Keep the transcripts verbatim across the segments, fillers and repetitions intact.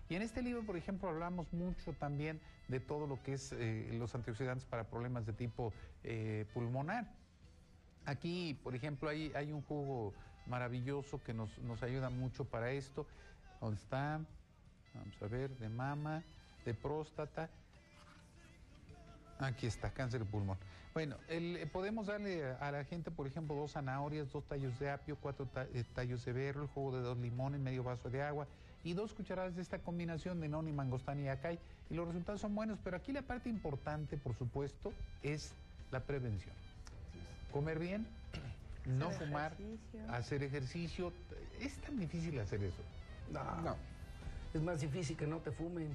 Y en este libro, por ejemplo, hablamos mucho también de todo lo que es eh, los antioxidantes para problemas de tipo eh, pulmonar. Aquí, por ejemplo, hay, hay un jugo maravilloso que nos, nos ayuda mucho para esto. ¿Dónde está? Vamos a ver, de mama, de próstata. Aquí está, cáncer de pulmón. Bueno, el, podemos darle a, a la gente, por ejemplo, dos zanahorias, dos tallos de apio, cuatro ta, eh, tallos de berro, el jugo de dos limones, medio vaso de agua y dos cucharadas de esta combinación de noni, mangostán y acai. Y los resultados son buenos, pero aquí la parte importante, por supuesto, es la prevención. Comer bien, no hacer fumar, ejercicio. hacer ejercicio. ¿Es tan difícil hacer eso? No, no. Es más difícil que no te fumen.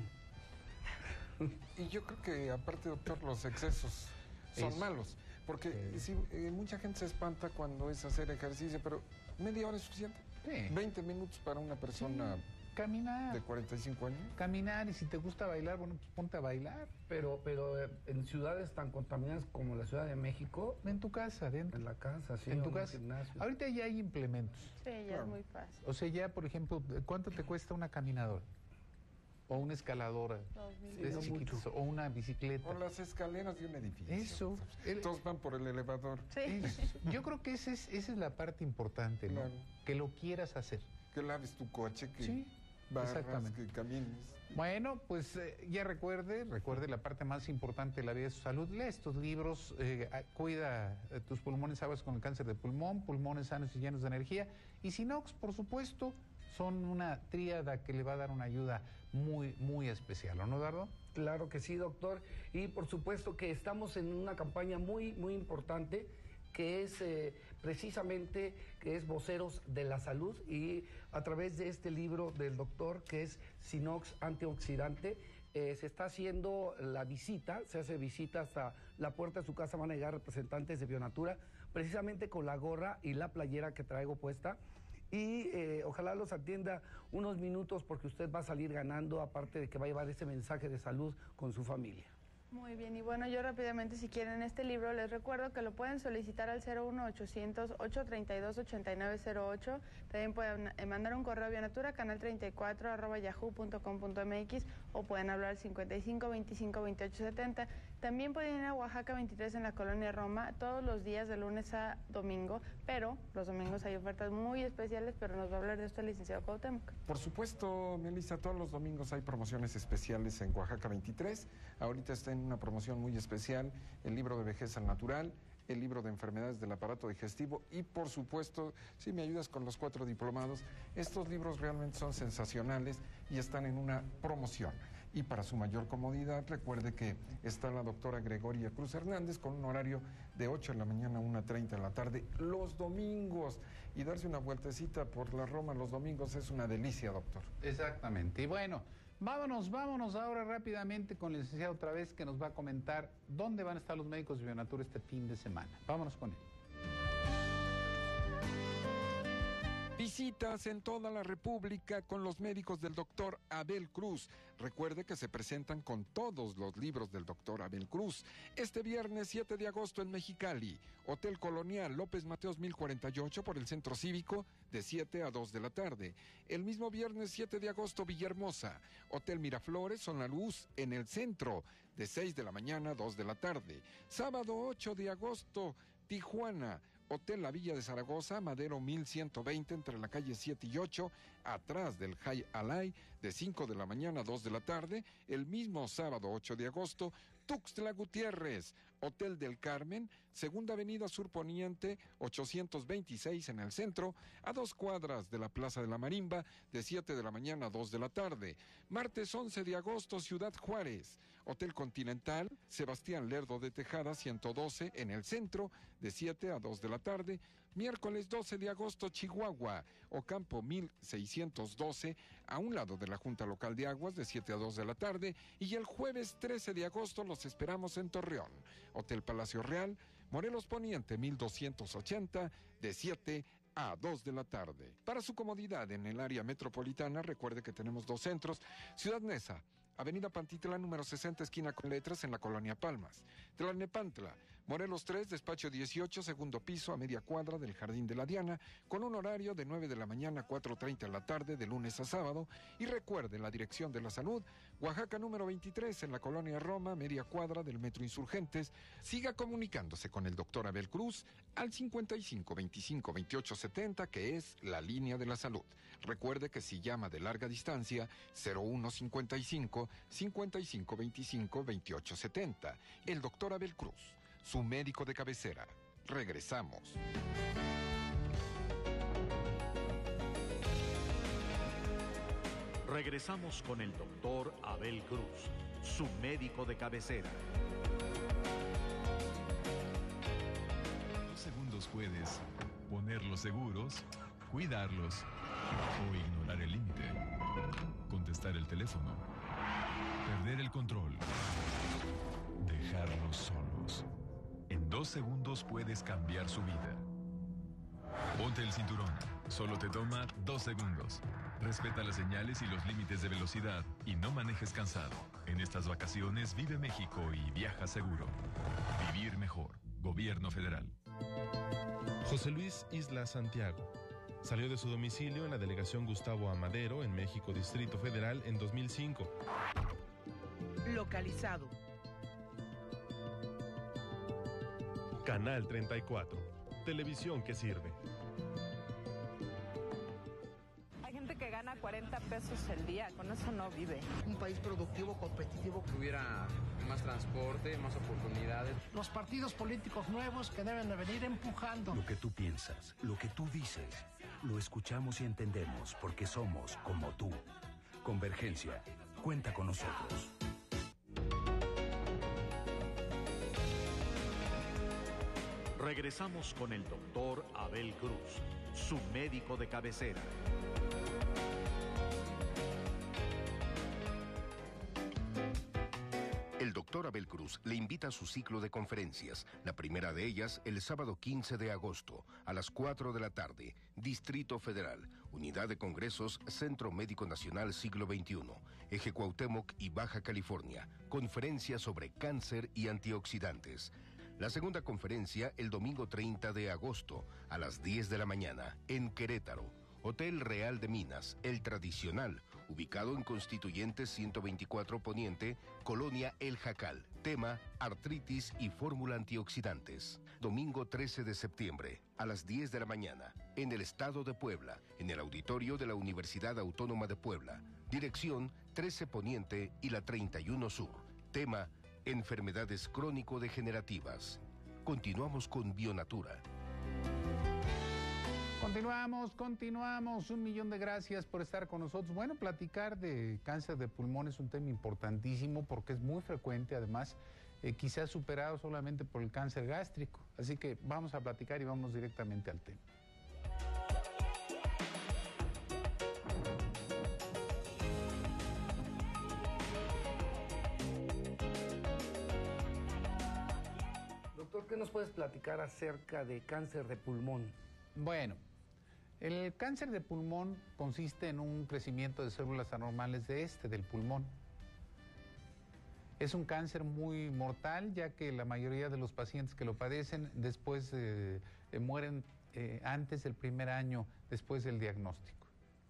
Y yo creo que, aparte, doctor, los excesos son Eso. malos. Porque Sí. sí, eh, mucha gente se espanta cuando es hacer ejercicio, pero media hora es suficiente. Sí. veinte minutos para una persona Sí. Caminar. de cuarenta y cinco años. Caminar, y si te gusta bailar, bueno, pues ponte a bailar. Pero, pero eh, en ciudades tan contaminadas como la Ciudad de México, En tu casa, dentro. en la casa, sí, en tu o casa. el gimnasio. Ahorita ya hay implementos. Sí, ya Claro. es muy fácil. O sea, ya, por ejemplo, ¿cuánto te cuesta una caminadora? O una escaladora. Dos mil. de esas Sí, no chiquitas, o una bicicleta. O las escaleras de un edificio. Eso. El- Todos van por el elevador. Sí. Eso. Yo creo que esa es, esa es la parte importante, ¿no? Claro. Que lo quieras hacer. Que laves tu coche, que Sí, barras, exactamente. que camines. Bueno, pues eh, ya recuerde, recuerde la parte más importante de la vida de su salud. Lee estos libros, eh, a- cuida eh, tus pulmones, aguas con el cáncer de pulmón, pulmones sanos y llenos de energía. Y Sinox, por supuesto, son una tríada que le va a dar una ayuda muy, muy especial, ¿o no, Dardo? Claro que sí, doctor. Y por supuesto que estamos en una campaña muy, muy importante que es eh, precisamente que es Voceros de la Salud, y a través de este libro del doctor que es Sinox Antioxidante, eh, se está haciendo la visita, se hace visita hasta la puerta de su casa, van a llegar representantes de Bionatura, precisamente con la gorra y la playera que traigo puesta. Y eh, ojalá los atienda unos minutos porque usted va a salir ganando, aparte de que va a llevar ese mensaje de salud con su familia. Muy bien, y bueno, yo rápidamente, si quieren este libro, les recuerdo que lo pueden solicitar al cero uno ochocientos, ochocientos treinta y dos, ochenta y nueve cero ocho. También pueden eh, mandar un correo a Bionatura, canal treinta y cuatro, arroba yahoo punto com punto m x, o pueden hablar al cincuenta y cinco, veinticinco, veintiocho, setenta. También pueden ir a Oaxaca veintitrés en la colonia Roma todos los días de lunes a domingo, pero los domingos hay ofertas muy especiales, pero nos va a hablar de esto el licenciado Cuauhtémoc. Por supuesto, Melissa, todos los domingos hay promociones especiales en Oaxaca veintitrés. Ahorita está en una promoción muy especial el libro de vejez al natural, el libro de enfermedades del aparato digestivo y, por supuesto, si me ayudas con los cuatro diplomados, estos libros realmente son sensacionales y están en una promoción. Y para su mayor comodidad, recuerde que está la doctora Gregoria Cruz Hernández con un horario de ocho de la mañana a una treinta de la tarde los domingos. Y darse una vueltecita por la Roma los domingos es una delicia, doctor. Exactamente. Y bueno, vámonos, vámonos ahora rápidamente con el licenciado otra vez, que nos va a comentar dónde van a estar los médicos de Bionatura este fin de semana. Vámonos con él. Visitas en toda la República con los médicos del doctor Abel Cruz. Recuerde que se presentan con todos los libros del doctor Abel Cruz. Este viernes siete de agosto en Mexicali, Hotel Colonial López Mateos mil cuarenta y ocho por el Centro Cívico, de siete a dos de la tarde. El mismo viernes siete de agosto, Villahermosa, Hotel Miraflores Zona Luz en el centro, de seis de la mañana a dos de la tarde. Sábado ocho de agosto, Tijuana, Hotel La Villa de Zaragoza, Madero mil ciento veinte, entre la calle siete y ocho, atrás del High Alay, de cinco de la mañana a dos de la tarde. El mismo sábado ocho de agosto, Tuxtla Gutiérrez, Hotel del Carmen, Segunda Avenida Sur Poniente, ochocientos veintiséis en el centro, a dos cuadras de la Plaza de la Marimba, de siete de la mañana a dos de la tarde. Martes once de agosto, Ciudad Juárez, Hotel Continental, Sebastián Lerdo de Tejada, ciento doce en el centro, de siete a dos de la tarde. Miércoles doce de agosto, Chihuahua, Ocampo mil seiscientos doce, a un lado de la Junta Local de Aguas, de siete a dos de la tarde. Y el jueves trece de agosto los esperamos en Torreón, Hotel Palacio Real, Morelos Poniente mil doscientos ochenta, de siete a dos de la tarde. Para su comodidad en el área metropolitana, recuerde que tenemos dos centros: Ciudad Neza, Avenida Pantitlán número sesenta, esquina con letras, en la colonia Palmas; Tlalnepantla, Morelos tres, despacho dieciocho, segundo piso, a media cuadra del Jardín de la Diana, con un horario de nueve de la mañana a cuatro treinta de la tarde, de lunes a sábado. Y recuerde, la Dirección de la Salud, Oaxaca número veintitrés, en la Colonia Roma, media cuadra del Metro Insurgentes. Siga comunicándose con el doctor Abel Cruz al cincuenta y cinco veinticinco veintiocho setenta, que es la línea de la salud. Recuerde que si llama de larga distancia, cero uno cincuenta y cinco cincuenta y cinco veinticinco veintiocho setenta. El doctor Abel Cruz, su médico de cabecera. Regresamos. Regresamos con el doctor Abel Cruz, su médico de cabecera. Dos segundos puedes ponerlos seguros, cuidarlos o ignorar el límite. Contestar el teléfono. Perder el control. Dejarlos solos. En dos segundos puedes cambiar su vida. Ponte el cinturón. Solo te toma dos segundos. Respeta las señales y los límites de velocidad y no manejes cansado. En estas vacaciones vive México y viaja seguro. Vivir mejor. Gobierno Federal. José Luis Isla Santiago salió de su domicilio en la delegación Gustavo Amadero en México, Distrito Federal, en dos mil cinco. Localizado. Canal treinta y cuatro. Televisión que sirve. Hay gente que gana cuarenta pesos el día, con eso no vive. Un país productivo, competitivo. Que hubiera más transporte, más oportunidades. Los partidos políticos nuevos que deben de venir empujando. Lo que tú piensas, lo que tú dices, lo escuchamos y entendemos porque somos como tú. Convergencia, cuenta con nosotros. Regresamos con el doctor Abel Cruz, su médico de cabecera. El doctor Abel Cruz le invita a su ciclo de conferencias, la primera de ellas el sábado quince de agosto, a las cuatro de la tarde, Distrito Federal, Unidad de Congresos, Centro Médico Nacional Siglo veintiuno, Eje Cuauhtémoc y Baja California, conferencia sobre cáncer y antioxidantes. La segunda conferencia el domingo treinta de agosto, a las diez de la mañana, en Querétaro, Hotel Real de Minas, el tradicional, ubicado en Constituyentes ciento veinticuatro Poniente, Colonia El Jacal. Tema, artritis y fórmula antioxidantes. Domingo trece de septiembre, a las diez de la mañana, en el Estado de Puebla, en el auditorio de la Universidad Autónoma de Puebla. Dirección, trece Poniente y la treinta y uno Sur. Tema, enfermedades crónico-degenerativas. Continuamos con Bionatura. Continuamos, continuamos. Un millón de gracias por estar con nosotros. Bueno, platicar de cáncer de pulmón es un tema importantísimo porque es muy frecuente, además, eh, quizás superado solamente por el cáncer gástrico. Así que vamos a platicar y vamos directamente al tema. Doctor, ¿qué nos puedes platicar acerca de cáncer de pulmón? Bueno, el cáncer de pulmón consiste en un crecimiento de células anormales de este, del pulmón. Es un cáncer muy mortal, ya que la mayoría de los pacientes que lo padecen después eh, eh, mueren eh, antes del primer año después del diagnóstico.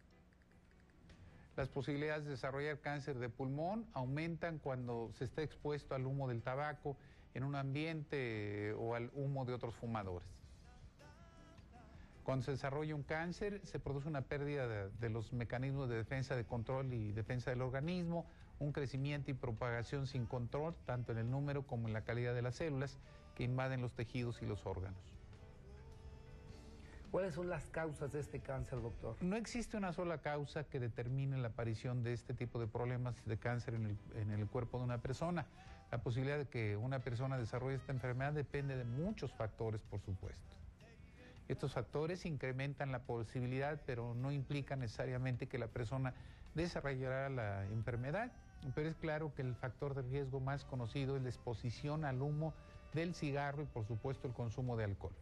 Las posibilidades de desarrollar cáncer de pulmón aumentan cuando se está expuesto al humo del tabaco en un ambiente eh, o al humo de otros fumadores. Cuando se desarrolla un cáncer, se produce una pérdida de, de los mecanismos de defensa, de control y defensa del organismo, un crecimiento y propagación sin control, tanto en el número como en la calidad de las células que invaden los tejidos y los órganos. ¿Cuáles son las causas de este cáncer, doctor? No existe una sola causa que determine la aparición de este tipo de problemas de cáncer en el, en el cuerpo de una persona. La posibilidad de que una persona desarrolle esta enfermedad depende de muchos factores, por supuesto. Estos factores incrementan la posibilidad, pero no implican necesariamente que la persona desarrollará la enfermedad. Pero es claro que el factor de riesgo más conocido es la exposición al humo del cigarro y, por supuesto, el consumo de alcohol.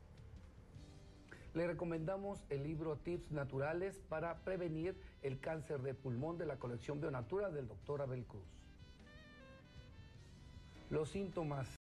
Le recomendamos el libro Tips Naturales para prevenir el cáncer de pulmón de la colección Bionatura del doctor Abel Cruz. Los síntomas